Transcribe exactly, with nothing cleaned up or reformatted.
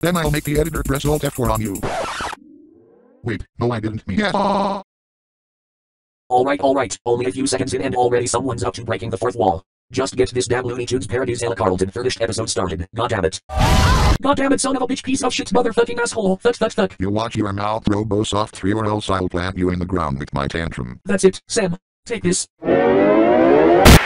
Then I'll make the editor press Alt F four on you. Wait, no I didn't mean it. Alright, alright, only a few seconds in and already someone's up to breaking the fourth wall. Just get this damn Looney Tunes parodies Ella Carlton finished episode started, goddammit. Goddammit, son of a bitch, piece of shit, motherfucking asshole, fuck fuck fuck. You watch your mouth, RoboSoft three, or else I'll plant you in the ground with my tantrum. That's it, Sam. Take this.